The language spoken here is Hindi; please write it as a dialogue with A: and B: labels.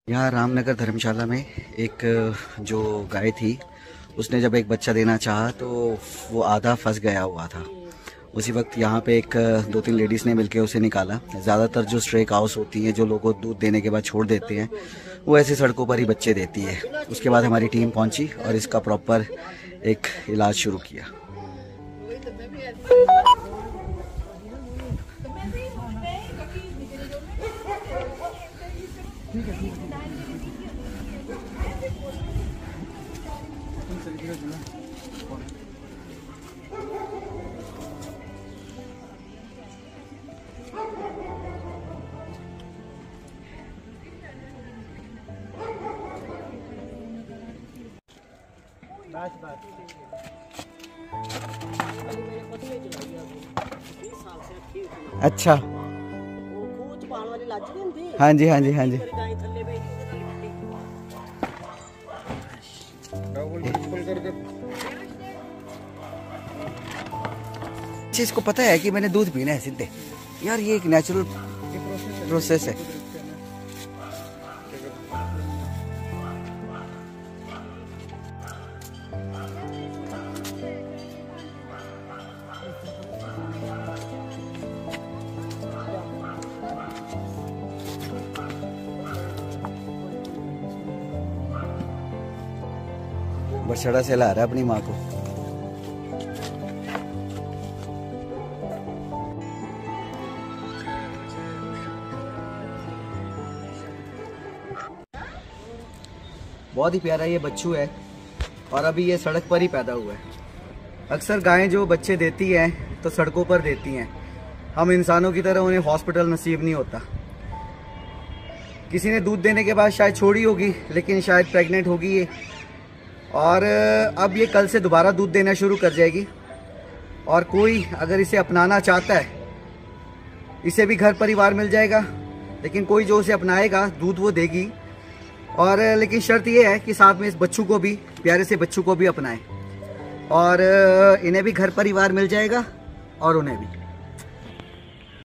A: यहाँ रामनगर धर्मशाला में एक जो गाय थी उसने जब एक बच्चा देना चाहा तो वो आधा फंस गया हुआ था। उसी वक्त यहाँ पे एक 2-3 लेडीज़ ने मिलकर उसे निकाला। ज़्यादातर जो स्ट्रे काउस होती हैं जो लोगों को दूध देने के बाद छोड़ देते हैं वो ऐसी सड़कों पर ही बच्चे देती है। उसके बाद हमारी टीम पहुँची और इसका प्रॉपर एक इलाज शुरू किया। अच्छा, हाँ जी हाँ जी हाँ जी। इसको पता है कि मैंने दूध पीना है सीधे। यार ये एक नेचुरल प्रोसेस है। बछड़ा से ला रहा है अपनी माँ को। बहुत ही प्यारा ये बच्चू है और अभी ये सड़क पर ही पैदा हुआ है। अक्सर गायें जो बच्चे देती हैं तो सड़कों पर देती हैं। हम इंसानों की तरह उन्हें हॉस्पिटल नसीब नहीं होता। किसी ने दूध देने के बाद शायद छोड़ी होगी, लेकिन शायद प्रेग्नेंट होगी ये, और अब ये कल से दोबारा दूध देना शुरू कर जाएगी। और कोई अगर इसे अपनाना चाहता है, इसे भी घर परिवार मिल जाएगा, लेकिन कोई जो उसे अपनाएगा दूध वो देगी। और लेकिन शर्त ये है कि साथ में इस बच्चू को भी, प्यारे से बच्चू को भी अपनाए, और इन्हें भी घर परिवार मिल जाएगा और उन्हें भी।